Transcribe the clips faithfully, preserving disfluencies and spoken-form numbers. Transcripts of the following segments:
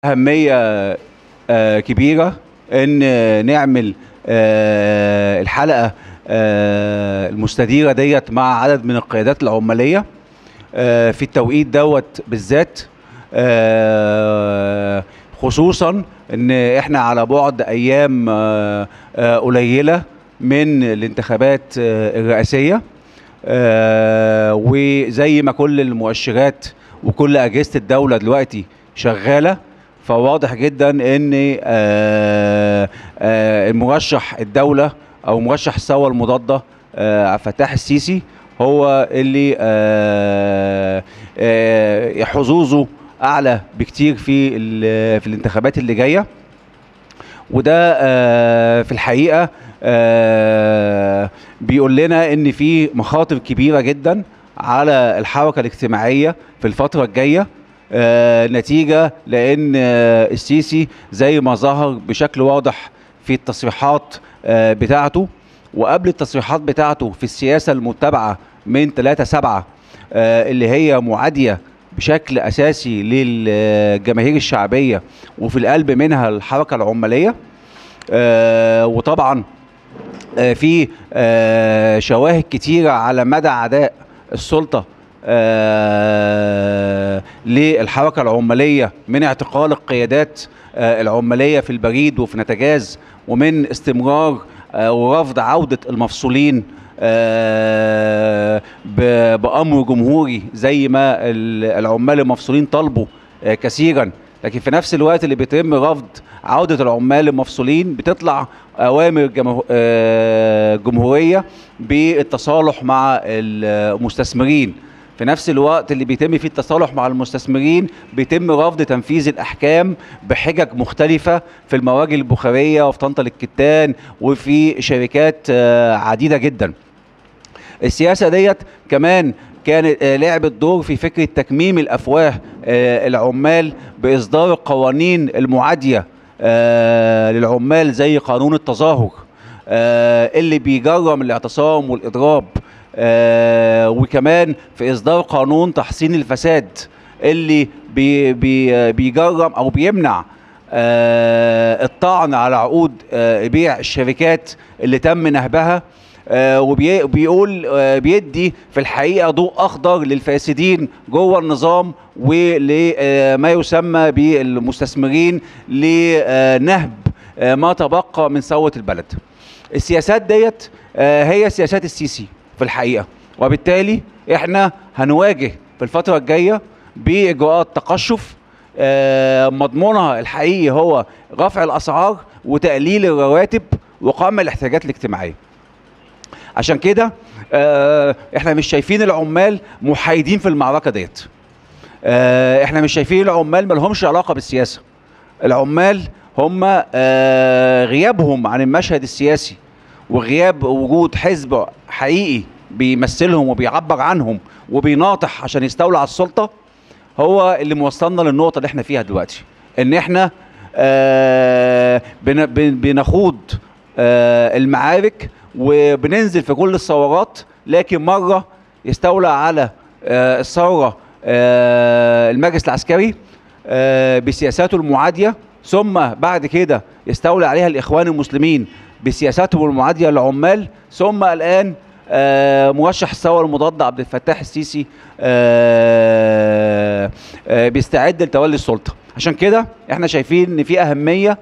أهمية آه كبيرة إن نعمل آه الحلقة آه المستديرة ديت مع عدد من القيادات العمالية آه في التوقيت دوت بالذات، آه خصوصا إن إحنا على بعد أيام آه آه قليلة من الانتخابات آه الرئاسية، آه وزي ما كل المؤشرات وكل أجهزة الدولة دلوقتي شغالة، فواضح جدا ان آه آه المرشح الدولة او مرشح الثورة المضادة آه عبد الفتاح السيسي هو اللي آه آه حظوظه اعلى بكتير في في الانتخابات اللي جاية. وده آه في الحقيقة آه بيقول لنا ان في مخاطر كبيرة جدا على الحركة الاجتماعية في الفترة الجاية، آه نتيجة لأن آه السيسي زي ما ظهر بشكل واضح في التصريحات آه بتاعته، وقبل التصريحات بتاعته في السياسة المتبعة من ثلاثة سبعة آه اللي هي معادية بشكل أساسي للجماهير الشعبية وفي القلب منها الحركة العمالية. آه وطبعا آه في آه شواهد كتيرة على مدى عداء السلطة آه للحركة العمالية، من اعتقال القيادات آه العمالية في البريد وفي نتجاز، ومن استمرار آه ورفض عودة المفصولين آه بأمر جمهوري زي ما العمال المفصولين طلبوا آه كثيرا، لكن في نفس الوقت اللي بيتم رفض عودة العمال المفصولين بتطلع أوامر جمهورية بالتصالح مع المستثمرين. في نفس الوقت اللي بيتم فيه التصالح مع المستثمرين بيتم رفض تنفيذ الأحكام بحجج مختلفة في المواجع البخارية وفي طنطا للكتان وفي شركات عديدة جدا. السياسة ديت كمان كانت لعبت دور في فكرة تكميم الأفواه العمال بإصدار القوانين المعادية للعمال زي قانون التظاهر اللي بيجرم الاعتصام والإضراب، وكمان في إصدار قانون تحصين الفساد اللي بي بي بيجرم أو بيمنع الطعن على عقود بيع الشركات اللي تم نهبها، وبيقول بيدي في الحقيقة ضوء أخضر للفاسدين جوه النظام ولما يسمى بالمستثمرين لنهب ما تبقى من ثروة البلد. السياسات ديت هي سياسات السيسي في الحقيقة، وبالتالي احنا هنواجه في الفترة الجاية بإجراءات تقشف مضمونها الحقيقي هو رفع الأسعار وتقليل الرواتب وقمع الاحتياجات الاجتماعية. عشان كده اه احنا مش شايفين العمال محايدين في المعركة ديت، اه احنا مش شايفين العمال مالهمش علاقة بالسياسة. العمال هم اه غيابهم عن المشهد السياسي وغياب وجود حزب حقيقي بيمثلهم وبيعبر عنهم وبيناطح عشان يستولى على السلطة هو اللي موصلنا للنقطة اللي احنا فيها دلوقتي، ان احنا اه بنخوض اه المعارك وبننزل في كل الثورات، لكن مرة يستولى على آه الثورة آه المجلس العسكري آه بسياساته المعادية، ثم بعد كده يستولى عليها الإخوان المسلمين بسياساتهم المعادية للعمال، ثم الآن آه مرشح الثورة المضادة عبد الفتاح السيسي آه آه بيستعد لتولي السلطة. عشان كده احنا شايفين ان في أهمية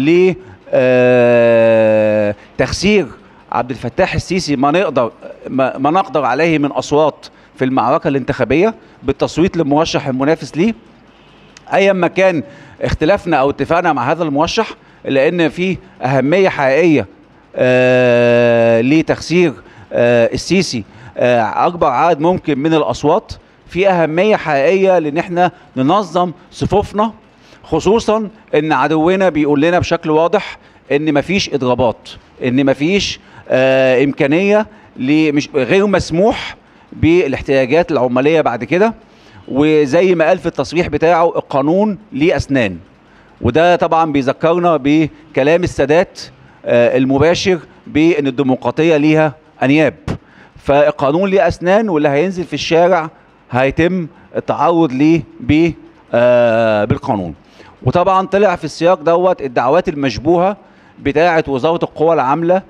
لتخسير عبد الفتاح السيسي ما نقدر ما, ما نقدر عليه من اصوات في المعركه الانتخابيه بالتصويت للمرشح المنافس ليه، ايا ما كان اختلافنا او اتفاقنا مع هذا المرشح، لان في اهميه حقيقيه آه لتخسير آه السيسي آه اكبر عدد ممكن من الاصوات. في اهميه حقيقيه لان احنا ننظم صفوفنا، خصوصا ان عدونا بيقول لنا بشكل واضح ان مفيش اضرابات، ان مفيش آه امكانيه مش غير مسموح بالاحتياجات العماليه بعد كده، وزي ما قال في التصريح بتاعه القانون ليه اسنان، وده طبعا بيذكرنا بكلام السادات آه المباشر بان الديمقراطيه ليها انياب، فالقانون ليه اسنان واللي هينزل في الشارع هيتم التعرض ليه آه بالقانون. وطبعا طلع في السياق دوت الدعوات المشبوهه بتاعه وزاره القوى العامله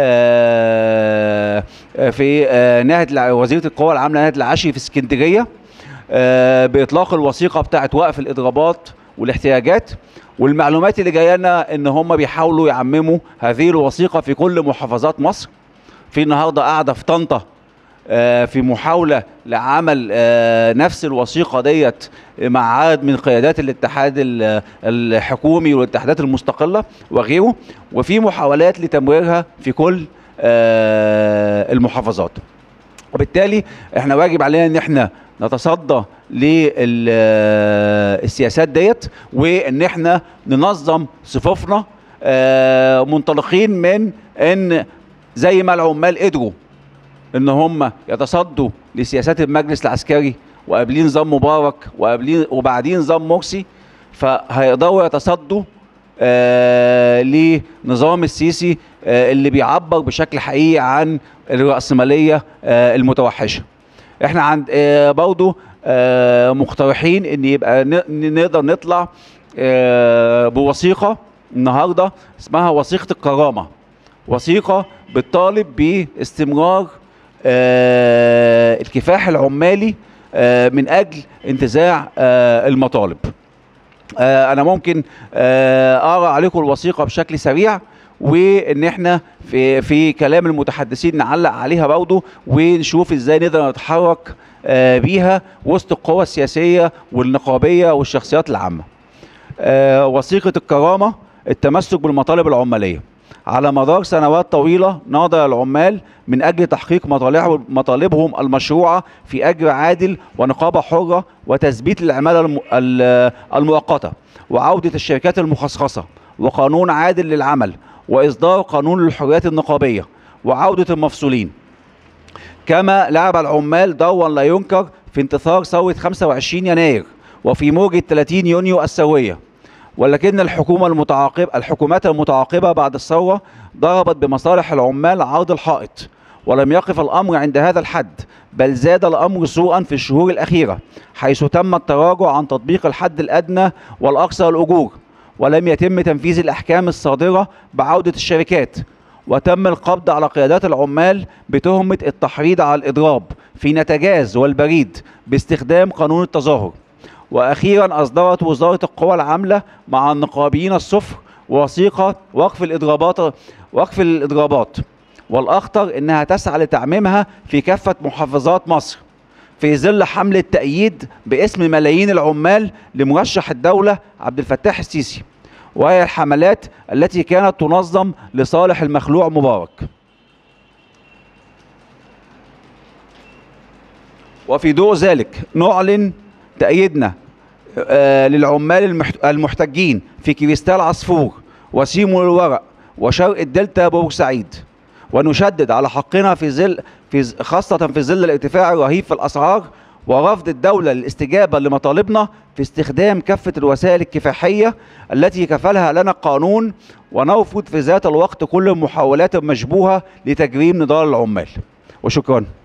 آه، في آه، ناهد وزيره القوى العامله ناهد العشري في اسكندريه آه، باطلاق الوثيقه بتاعه وقف الاضرابات والاحتياجات. والمعلومات اللي جايه لنا ان هم بيحاولوا يعمموا هذه الوثيقه في كل محافظات مصر. في النهارده قاعده في طنطا آه، في محاوله لعمل آه، نفس الوثيقه ديت مع عدد من قيادات الاتحاد الحكومي والاتحادات المستقله وغيره، وفي محاولات لتمويرها في كل آه، المحافظات. وبالتالي احنا واجب علينا ان احنا نتصدى للسياسات ديت، وان احنا ننظم صفوفنا آه، منطلقين من ان زي ما العمال قدروا ان هم يتصدوا لسياسات المجلس العسكري وقابلين نظام مبارك وقابلين وبعدين نظام مرسي، فهيقدروا يتصدوا آه لنظام السيسي آه اللي بيعبر بشكل حقيقي عن الرأسمالية آه المتوحشة. احنا عند آه برضو آه مقترحين ان يبقى نقدر نطلع آه بوثيقة النهارده اسمها وثيقة الكرامة، وثيقة بتطالب باستمرار آه الكفاح العمالي آه من اجل انتزاع آه المطالب. آه انا ممكن آه اقرا عليكم الوثيقه بشكل سريع، وان احنا في في كلام المتحدثين نعلق عليها برضه ونشوف ازاي نقدر نتحرك آه بيها وسط القوى السياسيه والنقابيه والشخصيات العامه. آه وثيقه الكرامه: التمسك بالمطالب العماليه. على مدار سنوات طويلة ناضل العمال من أجل تحقيق مطالبهم المشروعة في أجر عادل ونقابة حرة وتثبيت العمالة المؤقتة وعودة الشركات المخصصة وقانون عادل للعمل وإصدار قانون للحريات النقابية وعودة المفصولين. كما لعب العمال دورا لا ينكر في انتصار ثورة خمسة وعشرين يناير وفي موجة ثلاثين يونيو السوية، ولكن الحكومة المتعاقبة الحكومات المتعاقبة بعد الثورة ضربت بمصالح العمال عرض الحائط، ولم يقف الأمر عند هذا الحد، بل زاد الأمر سوءا في الشهور الأخيرة، حيث تم التراجع عن تطبيق الحد الأدنى والأقصى للأجور، ولم يتم تنفيذ الأحكام الصادرة بعودة الشركات، وتم القبض على قيادات العمال بتهمة التحريض على الإضراب في نتجاز والبريد باستخدام قانون التظاهر. وأخيرا أصدرت وزارة القوى العاملة مع النقابيين الصفر وثيقة وقف الإضرابات وقف الإضرابات والأخطر إنها تسعى لتعميمها في كافة محافظات مصر في ظل حملة تأييد باسم ملايين العمال لمرشح الدولة عبد الفتاح السيسي، وهي الحملات التي كانت تنظم لصالح المخلوع مبارك. وفي ضوء ذلك نعلن تأييدنا آه للعمال المحتجين في كريستال عصفور وسيمو الورق وشرق الدلتا بورسعيد، ونشدد على حقنا في ظل في خاصة في ظل الارتفاع الرهيب في الأسعار ورفض الدولة للاستجابة لمطالبنا في استخدام كافة الوسائل الكفاحية التي كفلها لنا القانون، ونرفض في ذات الوقت كل المحاولات المشبوهة لتجريم نضال العمال. وشكرا.